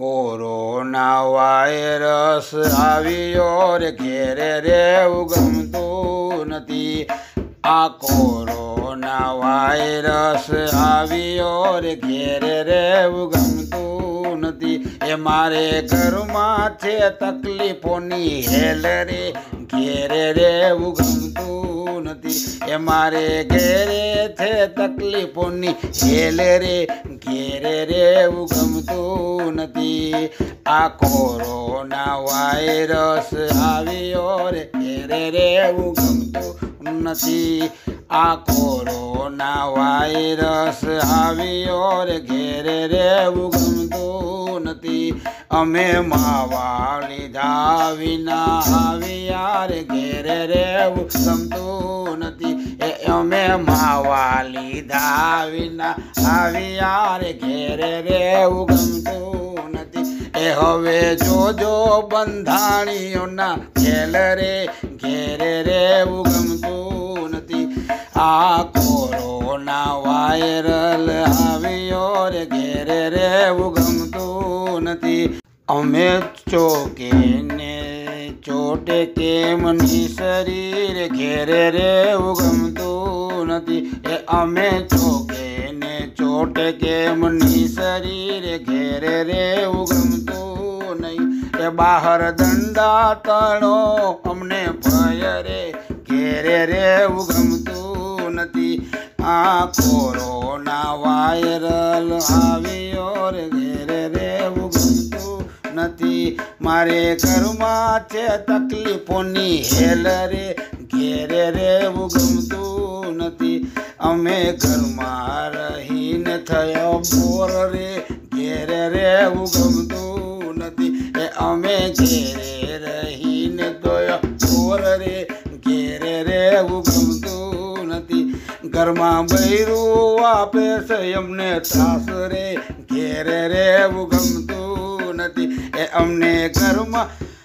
Corona virus આવ્યો રે ઘેરે રેવું ગમતું નથી. આ કોરોના વાયરસ આવ્યો રે ઘેરે રેવું ગમતું નથી. એ મારે ઘરમાં છે તકલીફોની હેલ રે ઘેરે રેવું ગમતું નથી. એ મારે ઘેરે છે તકલીફોની હેલ રે ઘેરે રેવું ગમતું નથી. આ કોરોના વાયરસ આવ્યો રે ઘેરે રેવું ગમતું નથી. આ કોરોના વાયરસ આવ્યો રે ઘેરે રેવું ગમતું નથી. અમે માવા લીધા વિના આવ્યા રે ઘેરે રેવું ગમતું નથી. એ અમે માવા લીધા વિના આવ્યા રે ઘેરે રેવું ગમતું નથી. એ હવે જોજો બંધાણીઓના ખેલ રે ઘેરે રેવું ગમતું નથી. આ કોરોના વાયરલ આવ્યો રે ઘેરે રેવું ગમતું નથી. અમે ચોકે ને ચોટે કેમની શરીર ઘેરે રેવું ગમતું નથી. એ અમે ચોકે ને ચોટે કેમની શરીર ઘેરે રેવું ગમતું નહીં. એ બહાર દંડા તળો અમને ભય રે ઘેરે રેવું ગમતું નથી. આ કોરોના વાયરલ આવ્યો રે ઘેરે રેવું ગમતું નથી. મારે ઘરમાં છે તકલીફોની હેલ રે ઘેરે રેવું ગમતું નથી. અમે ઘરમાં રહીને થયો બોર રે ઘેરે રેવું ગમતું નથી. એ અમે ઘેરે રહીને થયો બોર રે ઘેરે રેવું ગમતું નથી. ઘરમાં બૈરું આપે છે અમને ત્રાસ રે ઘેરે રેવું ગમતું નથી. એ અમને ઘરમાં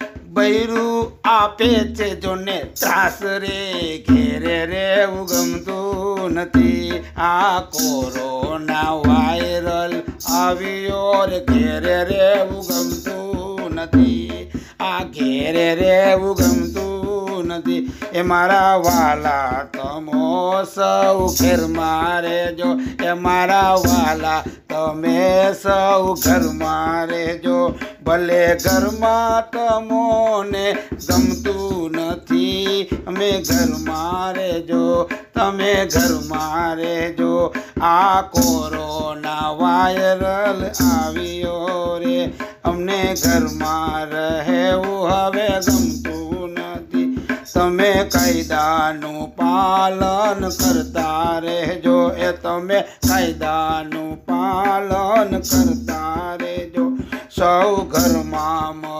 બૈરું આપે છે જોને ત્રાસ રે ઘેરે રેવું ગમતું નથી. આ કોરોના વાયરલ આવ્યો રે ઘેરે રેવું ગમતું નથી. આ ઘેરે રેવું ગમતું નથી. એ મારા વાલા તમો સૌ ઘરમાં રહેજો. એ મારા વાલા તમે સૌ ઘરમાં રહેજો. ભલે ઘરમાં તમોને ગમતું નથી. અમે ઘરમાં રહેજો તમે ઘરમાં રહેજો. આ કોરોના વાયરલ આવ્યો રે અમને ઘરમાં રહેવું હવે ગમતું નથી. તમે કાયદાનું પાલન કરતા રહેજો. એ તમે કાયદાનું પાલન કરતા રહેજો. સૌ ઘરમાં